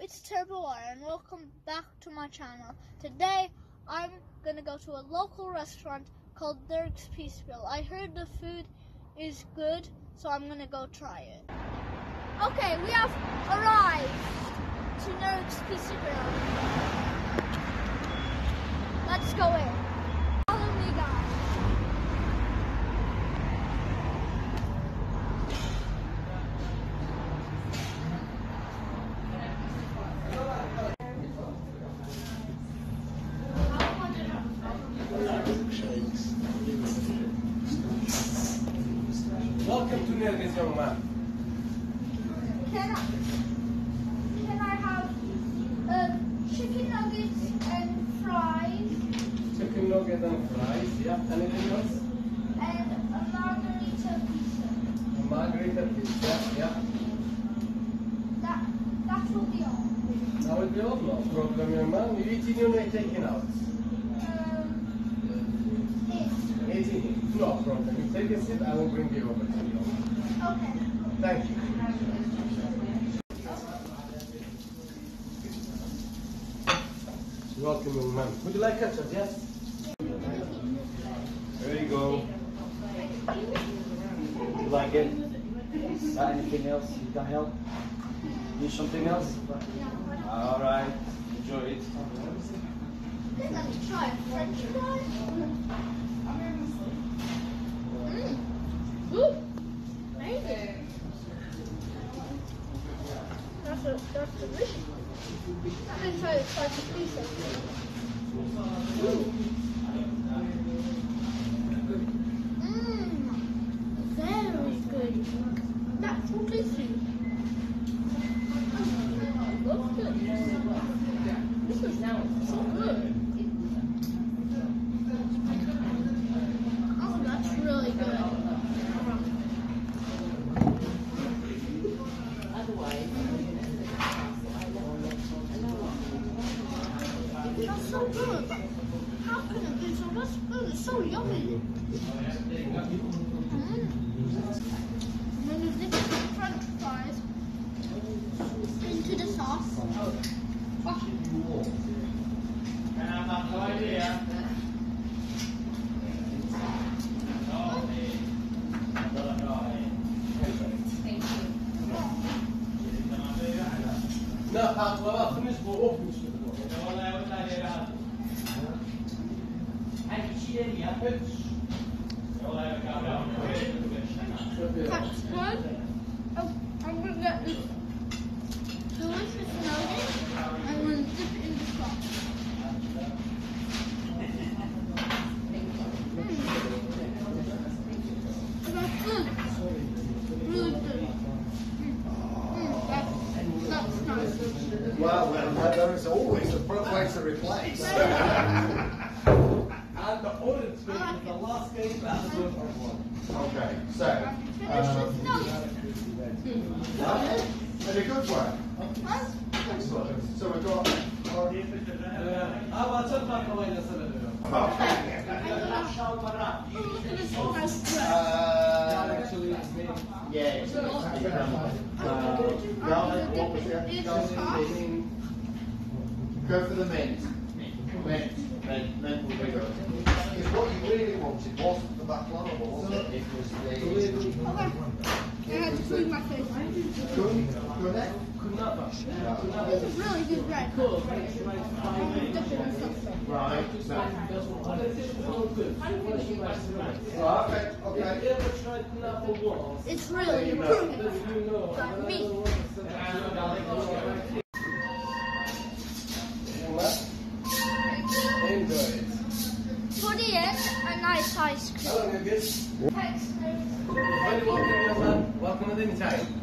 it's Turbo and welcome back to my channel. Today I'm gonna go to a local restaurant called Nergz Pizza Grill. I heard the food is good, so I'm gonna go try it. Okay, we have arrived to Nergz Pizza Grill. Let's go in. Follow me, guys. Welcome to Nergz, young man. Can I have chicken nuggets and fries? Chicken nuggets and fries, yeah. Anything else? And a margarita pizza. A margarita pizza, yeah. That will be all. That will be all, no problem, young man. You eating in or taking out? Eating in, no problem. You take a seat, I will bring you over to you. Okay. Thank you. Welcome, young man. Would you like ketchup, yes? There you go. You like it? Anything else you can help? Need something else? All right. Enjoy it. Let me try French fries. Ooh, amazing. That's delicious. I'm gonna try the spicy pizza. Very good. That's so tasty. Looks good. This is now so good. Oh, that's really good. That's so good. How can it be so much food? It's so yummy. I'm going to dip the French fries into the sauce. لا حاط نسبة أوف نسبة That's good. Oh, I'm going to get this delicious nugget. I'm going to dip it in the sauce. That's good. Really good. That's nice. Well, there is always a place to replace. And the orange bit is the last game that's good for one. Okay, so. Finish this nugget. Any good one? Excellent. So we've got. Yeah. Go for the mint. Mint will be good. Because what you really wanted wasn't the baklava, was it? It was the. Okay. I had to clean my face. Good. This is really good bread. Cool. Right. Okay. It's really improving like me. Enjoy it. For the end, a nice ice cream. Hello, Nergz. Thanks, Nergz. Very welcome, young man. Welcome at any time.